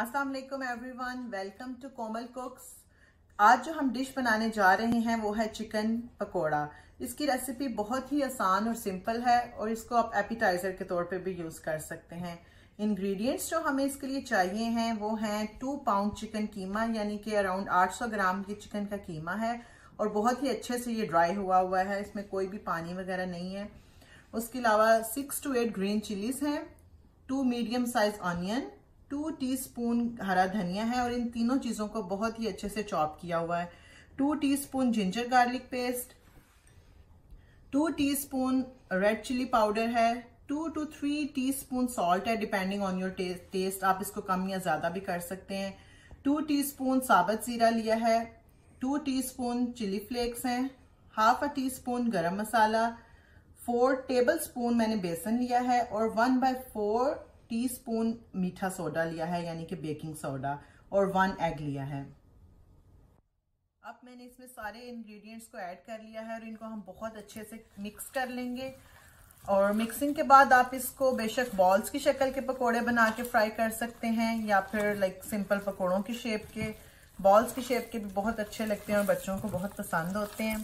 अस्सलाम वालेकुम everyone, welcome to Komal cooks. आज जो हम डिश बनाने जा रहे हैं वो है चिकन पकोड़ा। इसकी रेसिपी बहुत ही आसान और सिंपल है और इसको आप एपिटाइजर के तौर पे भी यूज कर सकते हैं। इंग्रेडिएंट्स जो हमें इसके लिए चाहिए हैं वो हैं 2 पाउंड चिकन कीमा, यानी कि अराउंड 800 ग्राम ये चिकन का कीमा है और बहुत ही अच्छे से ये ड्राई हुआ है, इसमें कोई भी पानी वगैरह नहीं है। उसके अलावा 6 to 8 ग्रीन चिलीज हैं, 2 मीडियम साइज ऑनियन, 2 टीस्पून हरा धनिया है और इन तीनों चीजों को बहुत ही अच्छे से चॉप किया हुआ है। 2 teaspoon ginger garlic paste, 2 teaspoon red chilli powder है, 2 to 3 टीस्पून सॉल्ट है, डिपेंडिंग ऑन योर टेस्ट। आप इसको कम या ज्यादा भी कर सकते हैं। 2 टीस्पून साबुत जीरा लिया है, 2 टीस्पून चिली फ्लेक्स हैं, half a teaspoon garam masala, 4 table spoon मैंने बेसन लिया है और 1/4 टीस्पून मीठा सोडा लिया है, यानी कि बेकिंग सोडा, और 1 एग लिया है। अब मैंने इसमें सारे इंग्रेडिएंट्स को ऐड कर लिया है और इनको हम बहुत अच्छे से मिक्स कर लेंगे। और मिक्सिंग के बाद आप इसको बेशक बॉल्स की शक्ल के पकोड़े बना के फ्राई कर सकते हैं या फिर लाइक सिंपल पकोड़ों की शेप के। बॉल्स की शेप के भी बहुत अच्छे लगते हैं और बच्चों को बहुत पसंद होते हैं।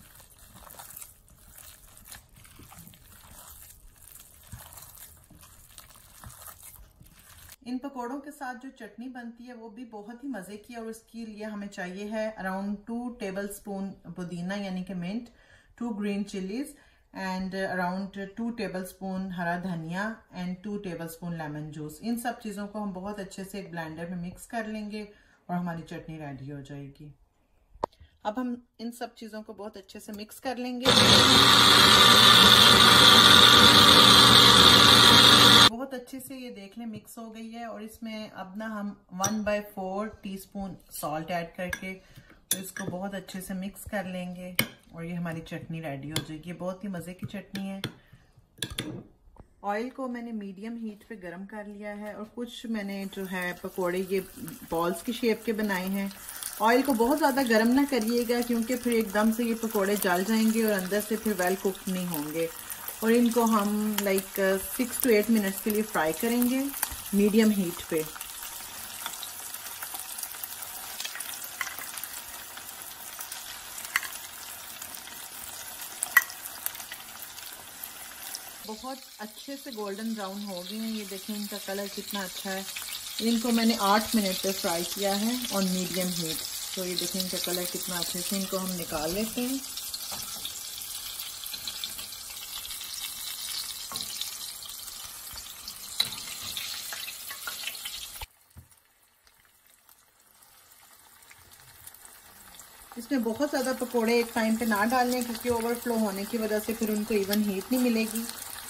इन पकोड़ों के साथ जो चटनी बनती है वो भी बहुत ही मजे की है और उसके लिए हमें चाहिए है अराउंड 2 टेबल स्पून पुदीना यानी कि mint, 2 green chillies and around 2 tablespoon हरा धनिया and 2 tablespoon lemon juice. इन सब चीजों को हम बहुत अच्छे से एक ब्लेंडर में मिक्स कर लेंगे और हमारी चटनी रेडी हो जाएगी। अब हम इन सब चीजों को बहुत अच्छे से मिक्स कर लेंगे। बहुत अच्छे से ये देख लें मिक्स हो गई है और इसमें अब ना हम 1/4 टीस्पून सॉल्ट ऐड करके तो इसको बहुत अच्छे से मिक्स कर लेंगे और ये हमारी चटनी रेडी हो जाएगी। बहुत ही मज़े की चटनी है। ऑयल को मैंने मीडियम हीट पे गरम कर लिया है और कुछ मैंने जो है पकोड़े ये बॉल्स की शेप के बनाए हैं। ऑयल को बहुत ज़्यादा गर्म ना करिएगा क्योंकि फिर एकदम से ये पकोड़े जल जाएंगे और अंदर से फिर वेल कुक नहीं होंगे। और इनको हम लाइक 6 to 8 मिनट्स के लिए फ्राई करेंगे मीडियम हीट पे। बहुत अच्छे से गोल्डन ब्राउन हो गए हैं। ये देखें इनका कलर कितना अच्छा है। इनको मैंने 8 मिनट पे फ्राई किया है ऑन मीडियम हीट। तो ये देखें इनका कलर कितना अच्छे से। इनको हम निकाल लेते हैं। इसमें बहुत ज़्यादा पकोड़े एक टाइम पे ना डालने क्योंकि ओवरफ्लो होने की वजह से फिर उनको इवन हीट नहीं मिलेगी।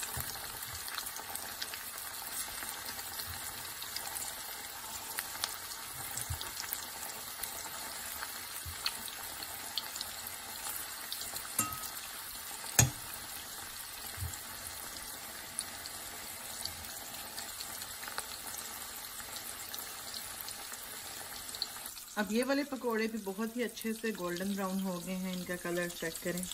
अब ये वाले पकोड़े भी बहुत ही अच्छे से गोल्डन ब्राउन हो गए हैं। इनका कलर चेक करें।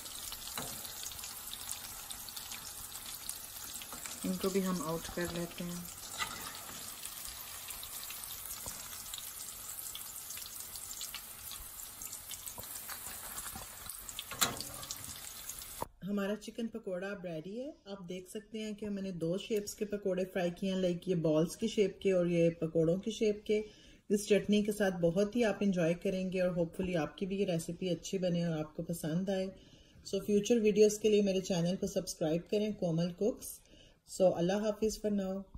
इनको भी हम आउट कर लेते हैं। हमारा चिकन पकोड़ा अब रेडी है। आप देख सकते हैं कि मैंने 2 शेप्स के पकोड़े फ्राई किए हैं, लाइक ये बॉल्स की शेप के और ये पकोड़ों की शेप के। इस चटनी के साथ बहुत ही आप इंजॉय करेंगे और होपफुली आपकी भी ये रेसिपी अच्छी बने और आपको पसंद आए। सो फ्यूचर वीडियोस के लिए मेरे चैनल को सब्सक्राइब करें, कोमल कुक्स। सो अल्लाह हाफिज फॉर नाउ।